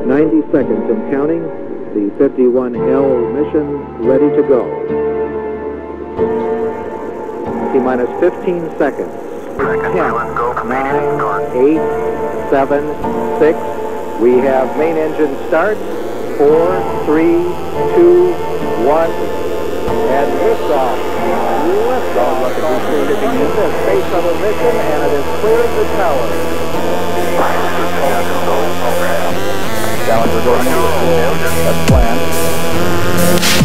90 seconds and counting. The 51L mission ready to go. T-minus 15 seconds. 10, 9, 8, 7, 6. We have main engine start. 4, 3, 2, 1, and liftoff. Liftoff to begin the space shuttle mission, and it has cleared the tower. Challenger going into the floor. That's planned.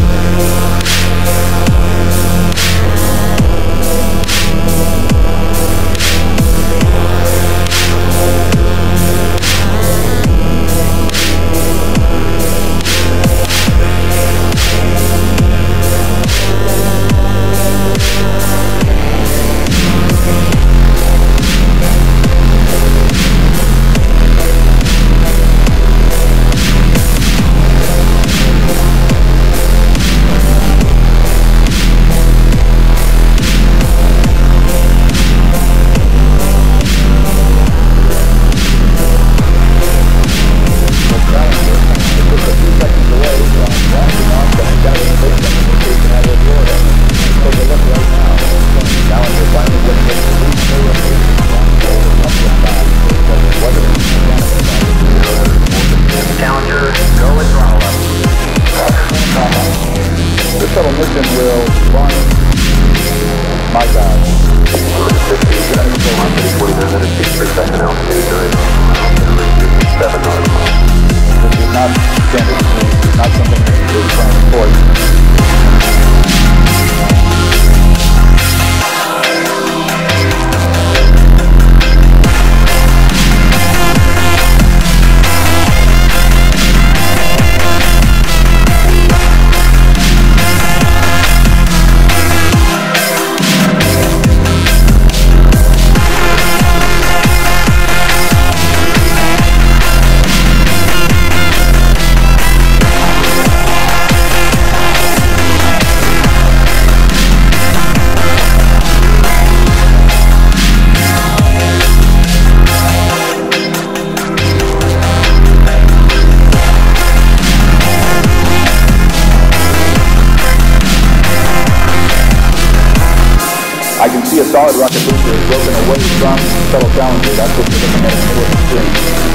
I can see a solid rocket booster is broken away from shuttle Challenger. That's what you're looking at in the middle of the screen.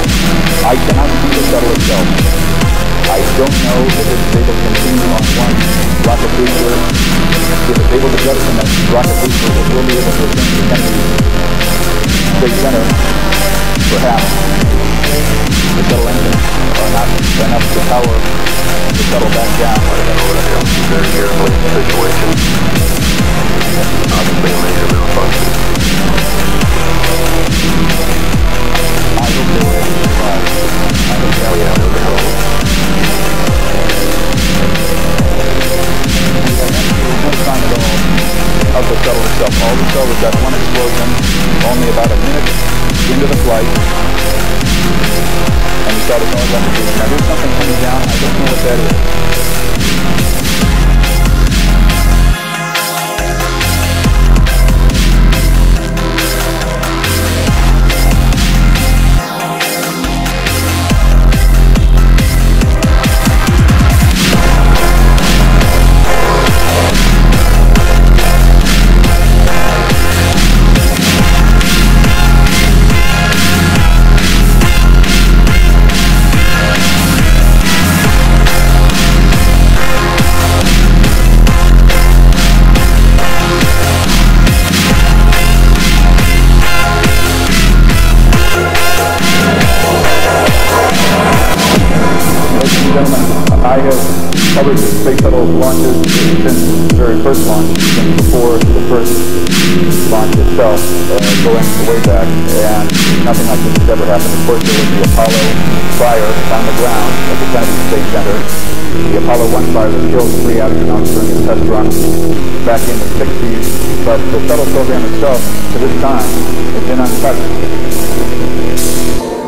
I cannot see the shuttle itself. I don't know if it's able to continue on one rocket booster. If it's able to jettison that rocket booster, it will be able to return to Kennedy Space Center. Perhaps the shuttle engines are not enough to power the shuttle back down. Very carefully in the situation. Obviously a major malfunction. I hope they were able to survive. I hope they were able to control. There's no sign at all of the shuttle itself. All we saw was that one explosion only about a minute into the flight. And we saw the solid rocket booster. Now there's something coming down. I don't know what that is. I have covered the space shuttle launches since the very first launch, even before the first launch itself, going way back, and nothing like this has ever happened. Of course, there was the Apollo fire on the ground at the Kennedy Space Center, the Apollo 1 fire that killed 3 astronauts during a test run back in the 60s, but the shuttle program itself, to this time, has been untouched.